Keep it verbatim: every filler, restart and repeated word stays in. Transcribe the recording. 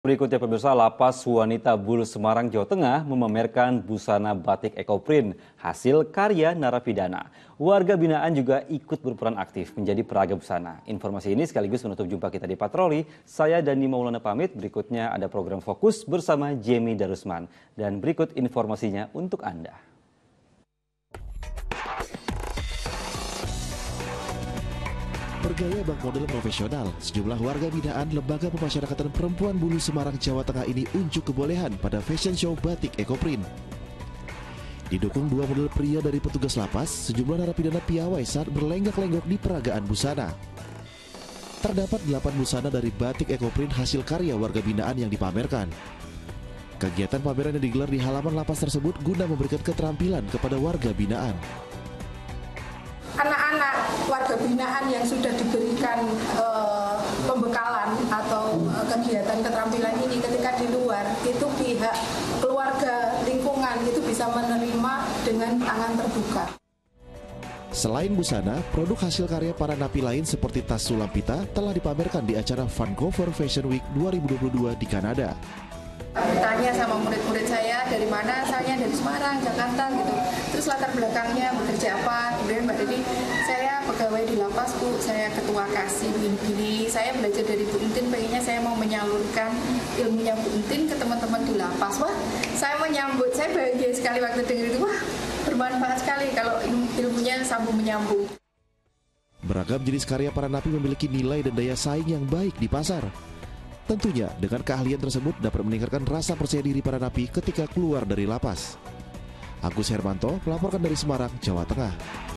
Berikutnya pemirsa, Lapas Wanita Bulu Semarang, Jawa Tengah memamerkan busana batik ekoprint hasil karya narapidana. Warga binaan juga ikut berperan aktif menjadi peraga busana. Informasi ini sekaligus menutup jumpa kita di Patroli. Saya Dani Maulana pamit, berikutnya ada program Fokus bersama Jemi Darusman. Dan berikut informasinya untuk Anda. Bergaya bak model profesional, sejumlah warga binaan Lembaga Pemasyarakatan Perempuan Bulu Semarang, Jawa Tengah ini unjuk kebolehan pada fashion show batik ekoprint. Didukung dua model pria dari petugas lapas, sejumlah narapidana piawai saat berlenggak-lenggok di peragaan busana. Terdapat delapan busana dari batik ekoprint hasil karya warga binaan yang dipamerkan. Kegiatan pameran yang digelar di halaman lapas tersebut guna memberikan keterampilan kepada warga binaan. Anak-anak warga binaan yang sudah diberikan uh, pembekalan atau uh, kegiatan keterampilan ini ketika di luar, itu pihak keluarga lingkungan itu bisa menerima dengan tangan terbuka. Selain busana, produk hasil karya para napi lain seperti tas Sulampita telah dipamerkan di acara Vancouver Fashion Week dua ribu dua puluh dua di Kanada. Tanya sama murid-murid saya dari mana, saya dari Semarang, Jakarta gitu. Terus latar belakangnya bekerja apa? Kemudian Mbak Deni, saya pegawai di lapas Bu, saya ketua kasih gini-gini. Saya belajar dari Bu Intin, pengennya saya mau menyalurkan ilmunya Bu Intin ke teman-teman di lapas. Wah, saya menyambut, saya bahagia sekali waktu dengar itu. Wah, bermanfaat sekali kalau ilmunya sambung menyambung. Beragam jenis karya para napi memiliki nilai dan daya saing yang baik di pasar. Tentunya dengan keahlian tersebut dapat meningkatkan rasa percaya diri para napi ketika keluar dari lapas. Agus Hermanto melaporkan dari Semarang, Jawa Tengah.